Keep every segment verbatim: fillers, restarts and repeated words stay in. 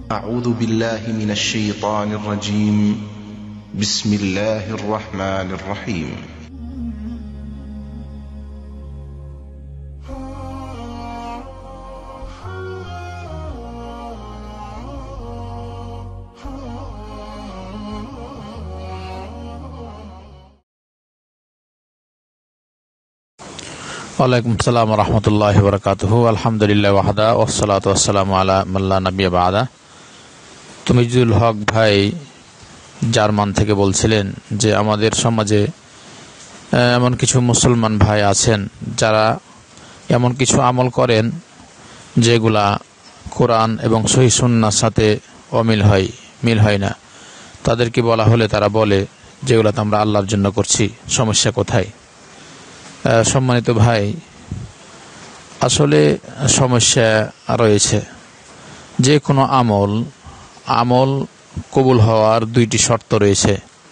أعوذ بالله من الشيطان الرجيم. بسم الله الرحمن الرحيم. ওয়ালাইকুম আসসালাম ওয়া রাহমাতুল্লাহি ওয়া বারাকাতুহু। আলহামদুলিল্লাহ ওয়াহদা ওয়াসসালাতু ওয়াসসালামু আলা মান লা নাবিয়্যা বা'দা। তুমিজুল হক ভাই জার্মান থেকে বলছিলেন যে আমাদের সমাজে এমন কিছু মুসলমান ভাই আছেন যারা এমন কিছু আমল করেন যেগুলা কোরআন এবং সহিহ সুন্নাহর সাথে অমিল হয়, মিল হয় না। তাদেরকে বলা হলে তারা বলে যেগুলা তো আমরা আল্লাহর জন্য করছি, সমস্যা কোথায়? সম্মানিত ভাই, আসলে সমস্যা রয়েছে। যে কোনো আমল আমল কবুল হওয়ার দুইটি শর্ত রয়েছে।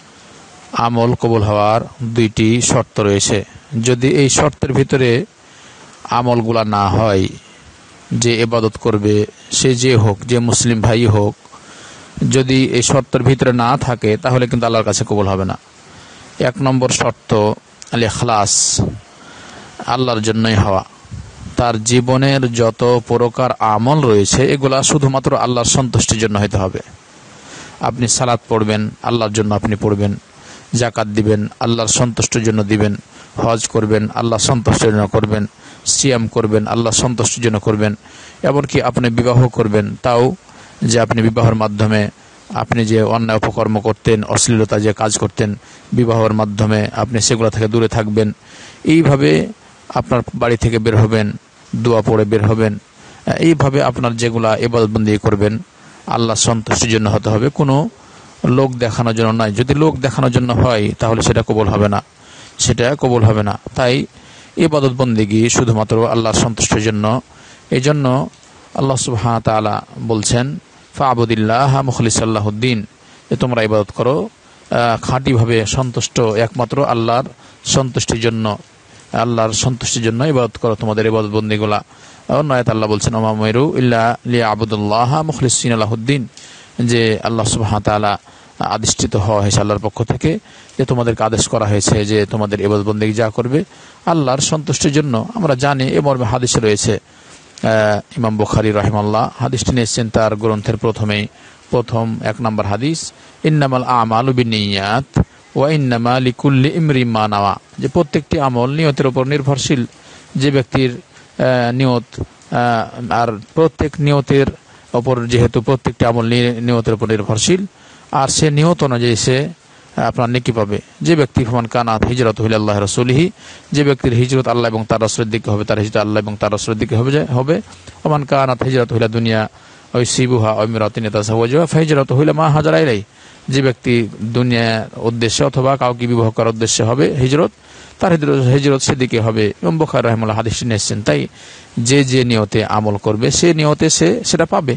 আমল কবুল হওয়ার দুইটি শর্ত রয়েছে। যদি এই শর্তের ভিতরে আমলগুলা না হয়, যে ইবাদত করবে সে যে হোক, যে মুসলিম ভাই হোক, যদি এই শর্তের ভিতরে না থাকে তাহলে কিন্তু আল্লাহর কাছে কবুল হবে না। এক নম্বর শর্ত আল ইখলাস, আল্লাহর জন্যই হওয়া। তার জীবনের যত প্রকার আমল রয়েছে এগুলা শুধুমাত্র আল্লাহর সন্তুষ্টির জন্য হতে হবে। আপনি সালাত পড়বেন, আল্লাহর জন্য আপনি পড়বেন। যাকাত দিবেন, আল্লাহর সন্তুষ্টির জন্য দিবেন। হজ করবেন, আল্লাহর সন্তুষ্টির জন্য করবেন। সিয়াম করবেন, আল্লাহর সন্তুষ্টির জন্য করবেন। এমনকি আপনি বিবাহ করবেন, তাও যে আপনি বিবাহের মাধ্যমে আপনি যে অন্যায় অপকর্ম করতেন, অশ্লীলতা যে কাজ করতেন, বিবাহের মাধ্যমে আপনি সেগুলো থেকে দূরে থাকবেন। এইভাবে আপনার বাড়ি থেকে বের হবেন, দোয়া পড়ে বের হবেন। এইভাবে আপনার যেগুলা ইবাদতবন্দি করবেন আল্লাহ সন্তুষ্টির জন্য হতে হবে, কোনো লোক দেখানোর জন্য নয়। যদি লোক দেখানোর জন্য হয় তাহলে সেটা কবুল হবে না, সেটা কবুল হবে না। তাই ইবাদতবন্দিগি শুধুমাত্র আল্লাহর সন্তুষ্টির জন্য। এই জন্য আল্লাহ সুবহানাহু ওয়া তাআলা বলছেন ফা'বুদিল্লাহা মুখলিসাল লাহুদ্দিন, যে তোমরা ইবাদত করো খাঁটিভাবে, সন্তুষ্ট একমাত্র আল্লাহর সন্তুষ্টির জন্য। আল্লাহর সন্তুষ্টির জন্য ইবাদত করো তোমাদের ইবাদত বন্দিগুলা। অন্য আয়াতে আল্লাহ বলছেন ওমা উমিরু ইল্লা লিয়াবুদুল্লাহা মুখলিসিনা লাহুদ্দিন, যে আল্লাহ সুবহানাহু ওয়া তাআলা আদিষ্ঠিত হওয়া হয়েছে আল্লাহর পক্ষ থেকে, যে তোমাদেরকে আদেশ করা হয়েছে যে তোমাদের ইবাদত বন্দি যা করবে আল্লাহর সন্তুষ্টির জন্য। আমরা জানি এ মর্মে হাদিসে রয়েছে, ইমাম বুখারী রাহিমাহুল্লাহ হাদিসটি নিয়েছেন তার গ্রন্থের প্রথমেই, প্রথম এক নম্বর হাদিস, ইন্নামাল আমালু বিন্নিয়াত ওয়া ইন্নামা লিকুল্লি ইমরিম মা নাওয়া, যে প্রত্যেকটি আমল নিয়তের উপর নির্ভরশীল। যে ব্যক্তির নিয়ত, আর প্রত্যেক নিয়তের উপর, যেহেতু প্রত্যেকটি আমল নিয়তের উপর নির্ভরশীল, আর সে নিয়ত অনুযায়ী সে আপনার নেকি পাবে। যে ব্যক্তি ফামান কানাত হিজরাতুহু ইলাল্লাহি রাসূলিহি, যে ব্যক্তির হিজরত আল্লাহ এবং তার রাসূলের দিকে হবে, তার হিজরত আল্লাহ এবং তার রাসূলের দিকে হবে হবে ওমান কানাত হিজরাতুহু ইলা দুনিয়া ইউসিবুহা আও ইমরাতিন ইয়াতাযাওয়াজুহা ফাহিজরাতুহু ইলা মা হাজারা ইলাইহি, যে ব্যক্তি দুনিয়ার উদ্দেশ্যে অথবা কাউকে বিবাহ করার উদ্দেশ্যে হবে হিজরত, তার হিজরত সেদিকে হবে। ইমাম বুখারী রাহিমাহুল্লাহ হাদিসটি নিয়েছেন। তাই যে যে নিয়তে আমল করবে সে নিয়তে সে সেটা পাবে।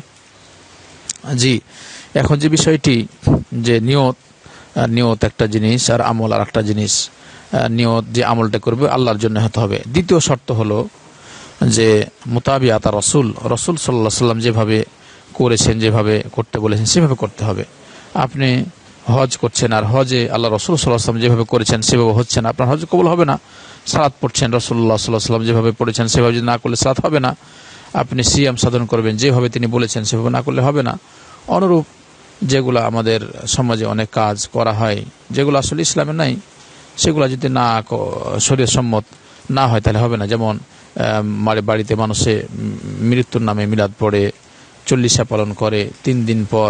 জি, এখন যে বিষয়টি, যে নিয়ত, নিয়ত একটা জিনিস আর আমল আর একটা জিনিস। নিয়ত যে আমলটা করবে আল্লাহর জন্য হতে হবে। দ্বিতীয় শর্ত হলো যে মুতাবিআত রাসূল, রাসূল সাল্লাল্লাহু আলাইহি ওয়াসাল্লাম যেভাবে করেছেন, যেভাবে করতে বলেছেন সেভাবে করতে হবে। আপনি হজ করছেন আর হজে আল্লাহ রাসূল সাল্লাল্লাহু আলাইহি ওয়াসাল্লাম যেভাবে করেছেন সেভাবে হচ্ছে না, আপনার হজ কবুল হবে না। সালাত পড়ছেন, রাসূলুল্লাহ সাল্লাল্লাহু আলাইহি ওয়াসাল্লাম যেভাবে পড়েছেন সেভাবে যদি না করলে সালাত হবে না। আপনি সিয়াম সাধন করবেন, যেভাবে তিনি বলেছেন সেভাবে না করলে হবে না। অনুরূপ যেগুলো আমাদের সমাজে অনেক কাজ করা হয় যেগুলো আসলে ইসলামে নাই, সেগুলো যদি না শরীয়ত সম্মত না হয় তাহলে হবে না। যেমন বাড়িতে মানুষে মৃত্যুর নামে মিলাদ পড়ে, চল্লিশা পালন করে, তিন দিন পর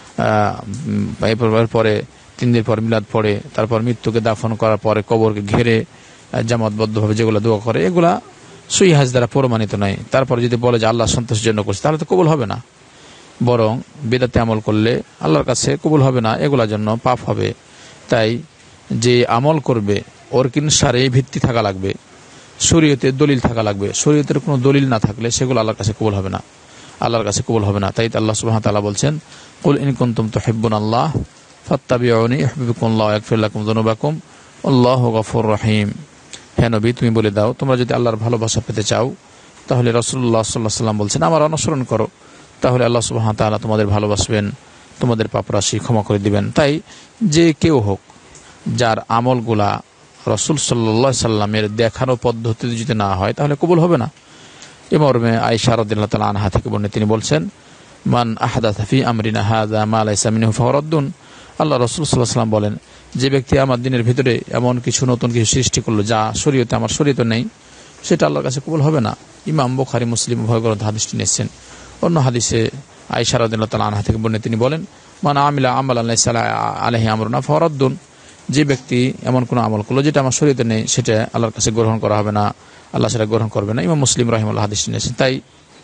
পরে তিন দিন পর মিলাদ পড়ে, তারপর মৃত্যুকে দাফন করার পরে কবরকে ঘিরে জামাতবদ্ধভাবে যেগুলো দোয়া করে, এগুলা সহিহ হাদিস দ্বারা প্রমাণিত নয়। তারপর যদি বলে যে আল্লাহ সন্তুষ্টির জন্য করছে তাহলে তো কবুল হবে না, বরং বিদআতে আমল করলে আল্লাহর কাছে কবুল হবে না, এগুলোর জন্য পাপ হবে। তাই যে আমল করবে ওর কিন্তু শারঈ ভিত্তি থাকা লাগবে, শরীয়তের দলিল থাকা লাগবে। শরীয়তের কোনো দলিল না থাকলে সেগুলো আল্লাহর কাছে কবুল হবে না, আল্লাহর কাছে কবুল হবে না। তাই আল্লাহ সুবহানাহু ওয়া তাআলা বলছেন কুল ইন কুনতুম তুহিব্বুনাল্লাহ ফাত্তাবিউনি ইউহিব্বুকুমুল্লাহ ওয়া ইয়াগফির লাকুম যুনুবাকুম আল্লাহু গফুরুর রহিম। হে নবী, তুমি বলে দাও তোমরা যদি আল্লাহর ভালোবাসা পেতে চাও তাহলে রাসূলুল্লাহ সাল্লাল্লাহু আলাইহি ওয়াসাল্লাম বলছেন আমার অনুসরণ করো, তাহলে আল্লাহ সুবহানাহু ওয়া তাআলা তোমাদের ভালোবাসবেন, তোমাদের পাপরাশি ক্ষমা করে দিবেন। তাই যে কেউ হোক যার আমলগুলা রাসূল সাল্লাল্লাহু আলাইহি সাল্লামের দেখানো পদ্ধতিতে যদি না হয় তাহলে কবুল হবে না। এ মর্মে আয়েশা রাদিয়াল্লাহু তাআলা আনহা থেকে বর্ণিত, তিনি বলছেন, মান আহদাথা ফি আমরিনা হাযা মা লাইসা মিনহু ফাহুয়া রাদ্দুন। আল্লাহ রাসূল সাল্লাল্লাহু আলাইহি ওয়াসাল্লাম বলেন, যে ব্যক্তি আমার দ্বীনের ভিতরে এমন কিছু নতুন কিছু সৃষ্টি করলো যা শরীয়তে আমার শরীয়তে নেই, সেটা আল্লাহর কাছে কবুল হবে না। ইমাম বুখারী মুসলিম উভয় গ্রন্থ হাদিসটি নিয়েছেন। অন্য হাদিসে আয়েশা রাদিয়াল্লাহু তাআলা আনহা থেকে বর্ণিত, তিনি বলেন, মান আমিলা আমালান লাইসা আলাইহি আমরুনা ফাহুয়া রাদ্দুন। যে ব্যক্তি এমন কোনো আমল করলো যেটা আমার শরীয়তে নেই, সেটা আল্লাহর কাছে গ্রহণ করা হবে না, আল্লাহ সেটা গ্রহণ করবে না। ইমাম মুসলিম রাহিমাহুল্লাহ হাদিসটি নিয়েছেন। তাই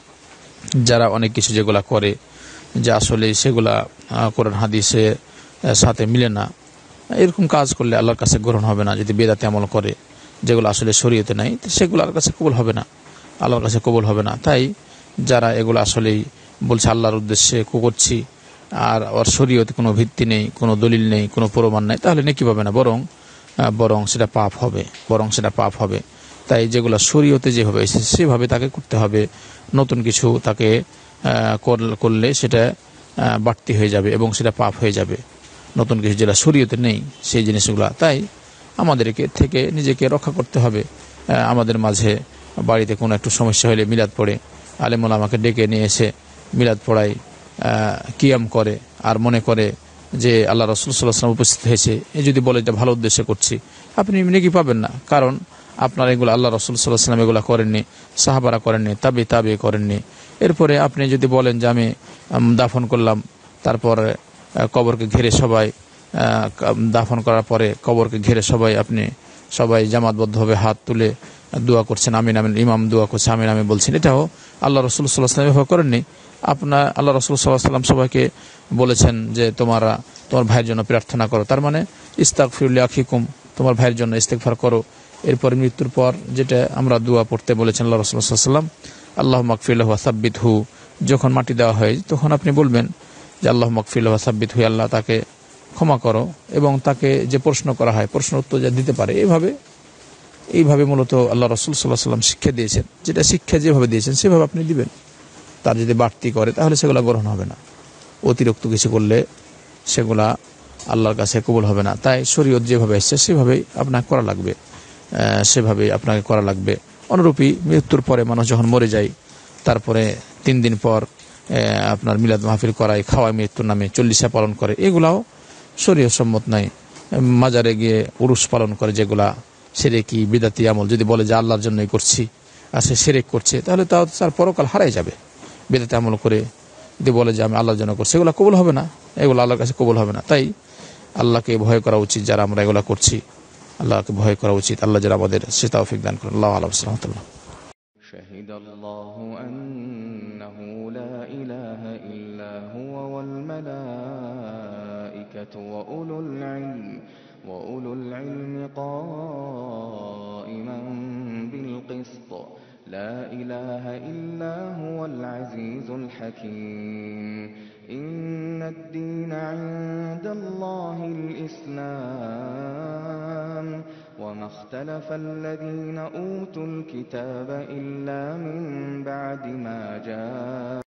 যারা অনেক কিছু যেগুলা করে যে আসলে সেগুলা কোরআন হাদিসের সাথে মিলে না, এরকম কাজ করলে আল্লাহর কাছে গ্রহণ হবে না। যদি বেদাতে আমল করে যেগুলো আসলে শরীয়তে নাই, সেগুলো আল্লাহর কাছে কবুল হবে না, আল্লাহর কাছে কবুল হবে না। তাই যারা এগুলো আসলেই বলছে আল্লাহর উদ্দেশ্যে করছি আর ওর শরীয়তে কোনো ভিত্তি নেই, কোনো দলিল নেই, কোনো প্রমাণ নেই, তাহলে নেকি পাবে না, বরং বরং সেটা পাপ হবে, বরং সেটা পাপ হবে। তাই যেগুলো শরীয়তে যেভাবে এসেছে সেভাবে তাকে করতে হবে। নতুন কিছু তাকে করলে সেটা বাড়তি হয়ে যাবে এবং সেটা পাপ হয়ে যাবে। নতুন কিছু যেটা শরীয়তে নেই সেই জিনিসগুলো, তাই আমাদেরকে থেকে নিজেকে রক্ষা করতে হবে। আমাদের মাঝে বাড়িতে কোনো একটু সমস্যা হলে মিলাদ পড়ে আলেম ওলামাকে ডেকে নিয়ে এসে মিলাদ পড়ায় কিয়াম করে আর মনে করে যে আল্লাহ রাসূল সাল্লাল্লাহু আলাইহি ওয়াসাল্লাম উপস্থিত হয়েছে, এই যদি বলে এটা ভালো উদ্দেশ্যে করছি, আপনি নেকি পাবেন না। কারণ আপনার এগুলো আল্লাহ রাসূল সাল্লাল্লাহু আলাইহি ওয়াসাল্লাম এগুলো করেননি, সাহাবারা করেননি, তাবে তাবে করেননি। এরপরে আপনি যদি বলেন যে আমি দাফন করলাম, তারপর কবরকে ঘিরে সবাই দাফন করার পরে কবরকে ঘিরে সবাই আপনি সবাই জামাতবদ্ধভাবে হাত তুলে দোয়া করছেন, আমিন আমিন, ইমাম দোয়া করছে আমিন আমিন বলছেন, এটাও আল্লাহ রাসূল সাল্লাল্লাহু আলাইহি ওয়াসাল্লাম এভাবে করেননি। আপনার আল্লাহ রাসূল সাল্লাল্লাহু আলাইহি ওয়াসাল্লাম সবাইকে বলেছেন যে তোমরা তোমার ভাইয়ের জন্য প্রার্থনা করো, তার মানে ইস্তাগফিরু লিআখিকুম, তোমার ভাইয়ের জন্য ইস্তেগফার করো। এরপর মৃত্যুর পর যেটা আমরা দোয়া পড়তে বলেছেন আল্লাহ রাসূল সাল্লাল্লাহু আলাইহি ওয়াসাল্লাম, আল্লাহুম্মা গফির লাহু ওয়া সাব্বিতহু, যখন মাটি দেওয়া হয় তখন আপনি বলবেন যে আল্লাহুম্মা গফির লাহু ওয়া সাব্বিতহু, আল্লাহ তাকে ক্ষমা করো এবং তাকে যে প্রশ্ন করা হয় প্রশ্ন উত্তর যা দিতে পারে। এইভাবে এইভাবে মূলত আল্লাহ রাসূল সাল্লাল্লাহু আলাইহি ওয়াসাল্লাম শিক্ষা দিয়েছেন, যেটা শিক্ষা যেভাবে দিয়েছেন সেভাবে আপনি দিবেন। তার যদি বাড়তি করে তাহলে সেগুলো গ্রহণ হবে না, অতিরিক্ত কিছু করলে সেগুলা আল্লাহর কাছে কবুল হবে না। তাই শরীয়ত যেভাবে এসেছে সেভাবেই আপনাকে করা লাগবে, সেভাবেই আপনাকে করা লাগবে। অনুরূপী মৃত্যুর পরে মানুষ যখন মরে যায়, তারপরে তিন দিন পর আপনার মিলাদ মাহফিল করায়, খাওয়ায় মৃত্যুর নামে, চল্লিশা পালন করে, এগুলাও শরীয়ত সম্মত নাই। মাজারে গিয়ে উরুস পালন করে যেগুলা শিরকি বিদাতি আমল, যদি বলে যে আল্লাহর জন্যই করছি আর সে শিরক করছে, তাহলে তাও তার পরকাল হারাই যাবে। বিদাতি আমল করে যদি বলে যে আমি আল্লাহর জন্য করছি, এগুলো কবুল হবে না, এগুলো আল্লাহর কাছে কবুল হবে না। তাই আল্লাহকে ভয় করা উচিত, যারা আমরা এগুলো করছি আল্লাহকে ভয় করা উচিত। আল্লাহ যারা আমাদের সে তৌফিক দান করেন। আল্লাহু আ'লাম। রাহমাতুল্লাহ। শাহিদাল্লাহু আন্নাহু লা ইলাহা ইল্লা হুয়া ওয়াল মালাইকাতু ওয়া উলুল ইলম ওয়া উলুল ইলমি কাইমান বিল কিসত লা ইলাহা ইল্লা হুয়াল আজিজুল হাকীম ইন্নাদ দীনা ইনদাল্লাহিল ইসলাম وما اختلف الذين أوتوا الكتاب إلا من بعد ما جاء